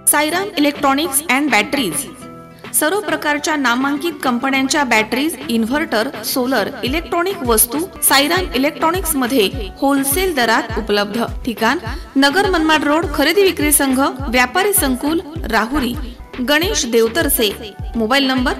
Sairam electronics and batteries सर्व प्रकारच्या नामांकित कंपन्यांच्या बॅटरीज, इन्व्हर्टर, सोलर, इलेक्ट्रॉनिक वस्तू साईराम इलेक्ट्रॉनिक्स मध्ये होलसेल दरात उपलब्ध। ठिकाण नगर मनमाड रोड, खरेदी विक्री संघ, व्यापारी संकुल, राहुरी। गणेश देवतरसे। मोबाईल नंबर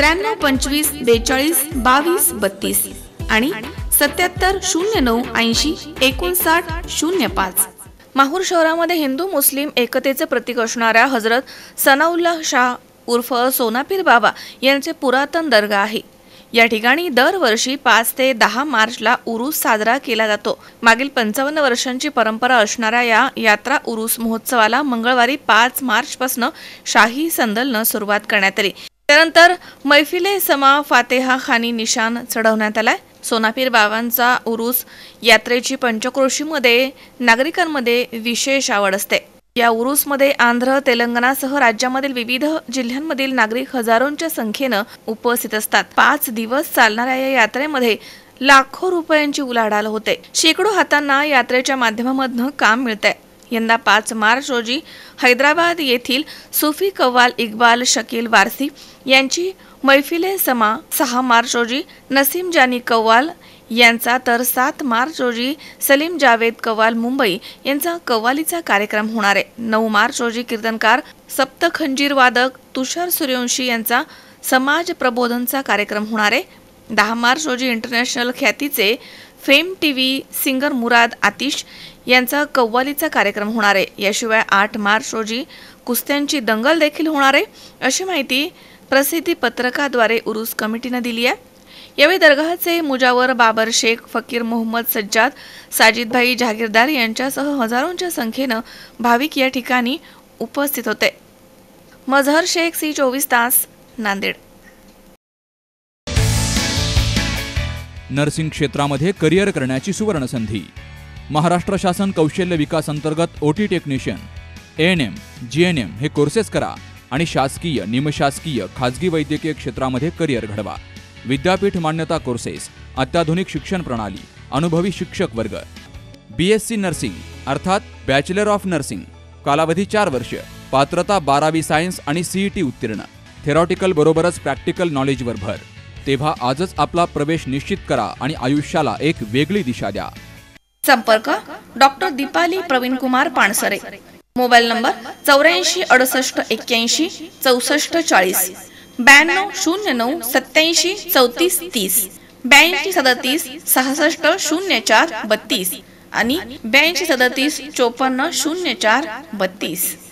93 25 42 22 32 आणि 77 09 80 59 05। माहूर शहरामध्ये हिंदू मुस्लिम एकतेचे प्रतीक असणाऱ्या हजरत सनाउल्लाह शाह उर्फ सोनापीर बाबा यांचे पुरातन दर्गा आहे। या ठिकाणी दरवर्षी 5 ते 10 मार्चला उरूस साजरा केला जातो। मागील 55 वर्षांची परंपरा असणाऱ्या या यात्रा उरूस महोत्सवाला मंगळवारी 5 मार्च पासून शाही संदलनं सुरुवात करण्यात आली। त्यानंतर मैफिले समा फातेहा खानी निशान चढवण्यात आलाय। सोनापीर बाबांचा उरूस यात्रेची पंचक्रोशीमध्ये नागरिकांमध्ये विशेष आवड असते। या उरूसमध्ये आंध्र, तेलंगणासह राज्यामधील विविध जिल्ह्यांमधील नागरिक हजारोंच्या संख्येने उपस्थित असतात। 5 दिवस चालणाऱ्या या यात्रेमध्ये लाखो रुपयांची उलाढाल होते। शेकडो हातांना यात्रेच्या माध्यमामधून काम मिळते। यंदा 5 मार्च रोजी हैदराबाद येथील सुफी कव्वाल इक्बाल शकील वारसी यांची मैफिले समा, 6 मार्च रोजी नसीम जानी कव्वाल यांचा, तर 7 मार्च रोजी सलीम जावेद कव्वाल मुंबई यांचा कव्वालीचा कार्यक्रम होणार आहे। 9 मार्च रोजी कीर्तनकार सप्त खंजीर वादक तुषार सूर्यवंशी यांचा समाज प्रबोधनचा कार्यक्रम होणार आहे। 10 मार्च रोजी इंटरनॅशनल ख्यातीचे fame TV singer Murad Aatish यांचा कव्वालीचा कार्यक्रम होणार आहे। याशिवाय 8 मार्च रोजी कुस्त्यांची दंगल देखील होणार आहे, अशी माहिती प्रसिद्धी पत्रकाद्वारे उरूस कमिटीने दिली आहे। यावेळी दरगाहचे मुजावर बाबर शेख, फकीर मोहम्मद सज्जाद, साजिदभाई जहागीरदार यांच्यासह हजारोंच्या संख्येने भाविक या ठिकाणी उपस्थित होते। मजहर शेख, सी 24 तास, नांदेड। नर्सिंग क्षेत्रामध्ये करिअर करण्याची सुवर्ण संधी। महाराष्ट्र शासन कौशल्य विकास अंतर्गत ओटी टेक्निशियन, ANM, GNM हे कोर्सेस करा आणि शासकीय, निमशासकीय, खाजगी वैद्यकीय क्षेत्रामध्ये करिअर घडवा। विद्यापीठ मान्यता कोर्सेस, अत्याधुनिक शिक्षण प्रणाली, अनुभवी शिक्षक वर्ग। BSc नर्सिंग अर्थात बॅचलर ऑफ नर्सिंग, कालावधी 4 वर्ष, पात्रता 12वी सायन्स आणि CET उत्तीर्ण, थेरॉटिकल बरोबरच प्रॅक्टिकल नॉलेजवर भर। तेव्हा आजच आपला प्रवेश निश्चित करा आणि आयुष्याला एक वेगळी दिशा द्या। संपर्क doctor Deepali Pravin Kumar Pansare. Mobile number 84 68 81 64 40, 92 09 87 34 30, 82 37 66 04 32 आणि 82 37 54 04 32।